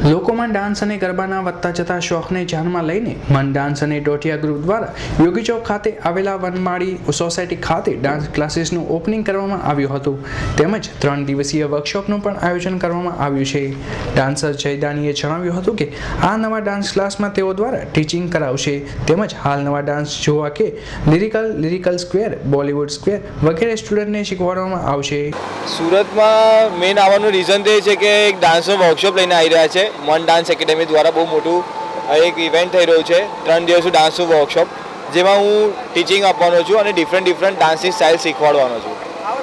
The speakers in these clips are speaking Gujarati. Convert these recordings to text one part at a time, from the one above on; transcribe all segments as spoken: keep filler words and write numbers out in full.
લોકોમાં ડાન્સ અને ગરબાના વધતા જતા શોખને ધ્યાનમાં લઈને મન ડાન્સ અને ડોટિયા ગ્રુપ દ્વારા યોગી ચોક ખાતે આવેલા વનમાળી સોસાયટી ખાતે ડાન્સ ક્લાસીસનું ઓપનિંગ કરવામાં આવ્યું હતું તેમજ ત્રણ દિવસીય વર્કશોપનું પણ આયોજન કરવામાં આવ્યું છે। ડાન્સર જયદાનીએ જણાવ્યું હતું કે આ નવા ડાન્સ ક્લાસમાં તેઓ દ્વારા ટીચિંગ કરાવશે તેમજ હાલ નવા ડાન્સ જોવા કે lyrical lyrical square Bollywood square વગેરે સ્ટુડન્ટને શીખવાડવામાં આવશે। સુરતમાં મેઇન આવવાનું રીઝન તે છે કે એક ડાન્સનો વર્કશોપ લઈને આવી રહ્યા છે। મન ડાન્સ એકેડેમી દ્વારા બહુ મોટું એક ઇવેન્ટ થઈ રહ્યું છે, ત્રણ દિવસનું ડાન્સનું વર્કશોપ, જેમાં હું ટીચિંગ આપવાનો છું અને ડિફરન્ટ ડિફરન્ટ ડાન્સની સ્ટાઇલ શીખવાડવાનો છું।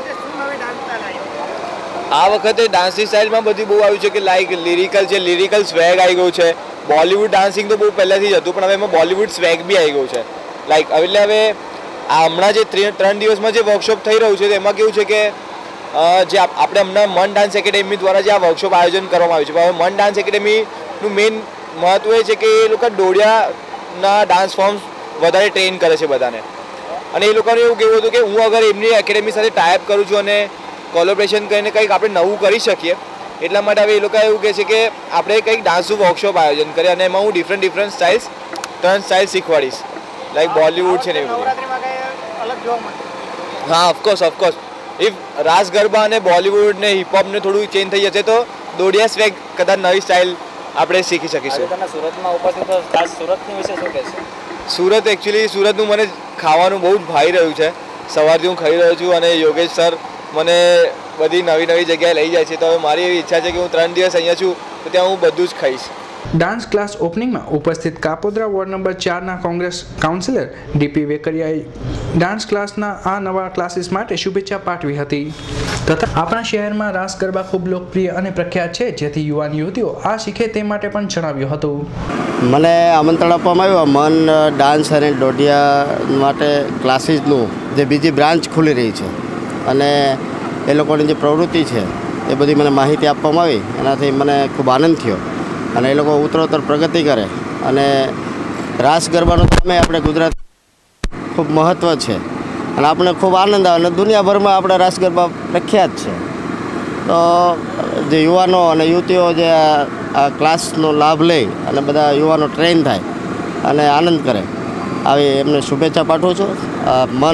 આ વખતે ડાન્સની સ્ટાઇલમાં બધી બહુ આવ્યું છે કે લાઈક લિરિકલ છે, લિરિકલ સ્વેગ આવી ગયું છે। બોલિવૂડ ડાન્સિંગ તો બહુ પહેલાંથી જ હતું પણ હવે એમાં બોલિવૂડ સ્વેગ બી આવી ગયું છે। લાઈક એટલે હવે આ હમણાં જે ત્રણ દિવસમાં જે વર્કશોપ થઈ રહ્યું છે એમાં કેવું છે કે જે આપણે હમણાં મન ડાન્સ એકેડેમી દ્વારા જે આ વર્કશોપ આયોજન કરવામાં આવ્યું છે, હવે મન ડાન્સ એકેડેમીનું મેઇન મહત્વ એ છે કે એ લોકો ડોડિયાના ડાન્સ ફોર્મ્સ વધારે ટ્રેન કરે છે બધાને, અને એ લોકોને એવું કહેવું હતું કે હું અગર એમની એકેડેમી સાથે ટાઈપ કરું છું અને કોલેબોરેશન કરીને કંઈક આપણે નવું કરી શકીએ, એટલા માટે હવે એ લોકો એવું કહે છે કે આપણે કંઈક ડાન્સનું વર્કશોપ આયોજન કરીએ અને એમાં હું ડિફરન્ટ ડિફરન્ટ સ્ટાઇલ્સ ત્રણ સ્ટાઇલ શીખવાડીશ, લાઈક બોલિવૂડ છે ને એવું બધું। હા, of course of course if Raas Garba અને બોલિવૂડ ને હિપહોપ ને થોડું ચેન્જ થઈ જશે તો ડોડિયા સ્વેગ કદાચ નવી સ્ટાઇલ આપણે શીખી શકીશું। સુરતમાં ઉપસ્થિત ખાસ સુરતની વિશે શું કહેશો? સુરત એકચ્યુઅલી સુરતનું મને ખાવાનું બહુ જ ભાઈ રહ્યું છે, સવારથી હું ખાઈ રહ્યો છું અને યોગેશ સર મને બધી નવી નવી જગ્યાએ લઈ જાય છે, તો હવે મારી એવી ઈચ્છા છે કે હું ત્રણ દિવસ અહીંયા છું તો ત્યાં હું બધું જ ખાઈશ। ડાન્સ ક્લાસ ઓપનિંગમાં ઉપસ્થિત કાપોદ્રા વોર્ડ નંબર ચારના કોંગ્રેસ કાઉન્સિલર ડીપી વેકરિયાએ ડાન્સ ક્લાસના આ નવા ક્લાસીસ માટે શુભેચ્છા પાઠવી હતી તથા આપણા શહેરમાં રાસ ગરબા ખૂબ લોકપ્રિય અને પ્રખ્યાત છે, જેથી યુવાન યુવતીઓ આ શીખે તે માટે પણ જણાવ્યું હતું। મને આમંત્રણ આપવામાં આવ્યું મન ડાન્સ અને ડોડિયા માટે ક્લાસીસનું જે બીજી બ્રાન્ચ ખુલી રહી છે અને એ લોકોની જે પ્રવૃત્તિ છે એ બધી મને માહિતી આપવામાં આવી, એનાથી મને ખૂબ આનંદ થયો અને એ લોકો ઉત્તરોત્તર પ્રગતિ કરે અને રાસ ગરબાનો સામે આપણે ગુજરાત ખૂબ મહત્ત્વ છે અને આપણે ખૂબ આનંદ આવે અને દુનિયાભરમાં આપણે રાસ ગરબા પ્રખ્યાત છે, તો જે યુવાનો અને યુવતીઓ જે આ ક્લાસનો લાભ લે અને બધા યુવાનો ટ્રેન થાય અને આનંદ કરે આવી એમને શુભેચ્છા પાઠવું છું। મન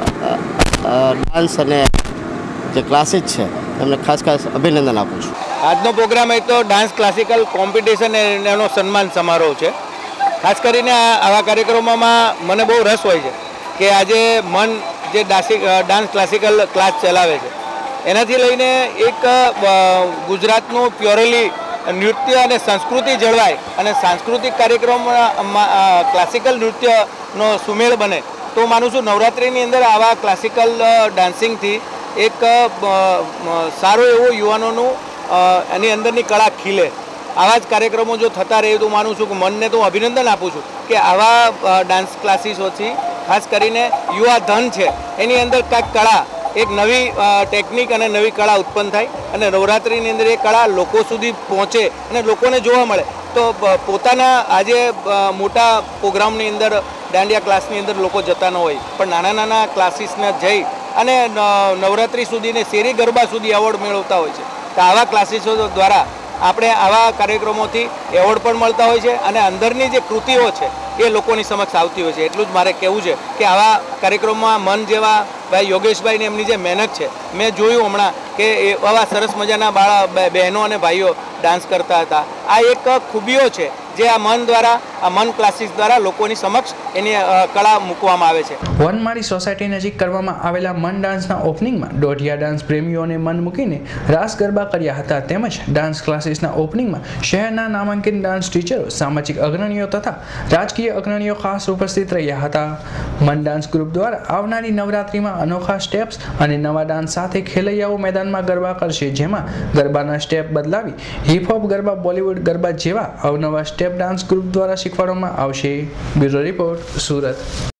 ડાન્સ અને જે ક્લાસીસ છે એમને ખાસ ખાસ અભિનંદન આપું છું। આજનો પ્રોગ્રામ એક તો ડાન્સ ક્લાસિકલ કોમ્પિટિશન એનો સન્માન સમારોહ છે। ખાસ કરીને આવા કાર્યક્રમોમાં મને બહુ રસ હોય છે કે આજે મન જે ડાન્સ ક્લાસિકલ ક્લાસ ચલાવે છે એનાથી લઈને એક ગુજરાતનું પ્યોરલી નૃત્ય અને સંસ્કૃતિ જળવાય અને સાંસ્કૃતિક કાર્યક્રમમાં ક્લાસિકલ નૃત્યનો સુમેળ બને, તો માનું છું નવરાત્રિની અંદર આવા ક્લાસિકલ ડાન્સિંગથી એક સારું એવું યુવાનોનું એની અંદરની કળા ખીલે। આવા જ કાર્યક્રમો જો થતા રહે તો માનું છું કે મનને તો અભિનંદન આપું છું કે આવા ડાન્સ ક્લાસીસોથી ખાસ કરીને યુવા ધન છે એની અંદર કાંઈક કળા, એક નવી ટેકનિક અને નવી કળા ઉત્પન્ન થાય અને નવરાત્રિની અંદર એ કળા લોકો સુધી પહોંચે અને લોકોને જોવા મળે, તો પોતાના આજે મોટા પ્રોગ્રામની અંદર દાંડિયા ક્લાસની અંદર લોકો જતા ન હોય પણ નાના નાના ક્લાસીસને જઈ અને નવરાત્રિ સુધીને શેરી ગરબા સુધી એવોર્ડ મેળવતા હોય છે, તો આવા ક્લાસીસો દ્વારા આપણે આવા કાર્યક્રમોથી એવોર્ડ પણ મળતા હોય છે અને અંદરની જે કૃતિઓ છે એ લોકોની સમક્ષ આવતી હોય છે। એટલું જ મારે કહેવું છે કે આવા કાર્યક્રમમાં મન જેવા ભાઈ યોગેશભાઈની એમની જે મહેનત છે, મેં જોયું હમણાં કે આવા સરસ મજાના બાળા બહેનો અને ભાઈઓ ડાન્સ કરતા હતા, આ એક ખૂબીઓ છે જે આ મન દ્વારા આ મન ક્લાસીસ દ્વારા લોકોની સમક્ષ એની કળા મૂકવામાં આવે છે। વનમાળી સોસાયટી નજીક કરવામાં આવેલા મન ડાન્સના ઓપનિંગમાં ડોઢિયા ડાન્સ પ્રેમીઓને મન મૂકીને રાસ ગરબા કર્યા હતા તેમજ ડાન્સ ક્લાસીસના ઓપનિંગમાં શહેરના નામાંકિત ડાન્સ ટીચરો, સામાજિક અગ્રણીઓ તથા રાજકીય અગ્રણીઓ ખાસ ઉપસ્થિત રહ્યા હતા। મન ડાન્સ ગ્રુપ દ્વારા આવનારી નવરાત્રિમાં અનોખા સ્ટેપ્સ અને નવા ડાન્સ સાથે ખેલૈયાઓ મેદાનમાં ગરબા કરશે, જેમાં ગરબાના સ્ટેપ બદલાવી હિપહોપ ગરબા, બોલિવૂડ ગરબા જેવા અવનવા સ્ટેપ ડાન્સ ગ્રુપ દ્વારા શીખવાડવામાં આવશે। Bureau report, Surat.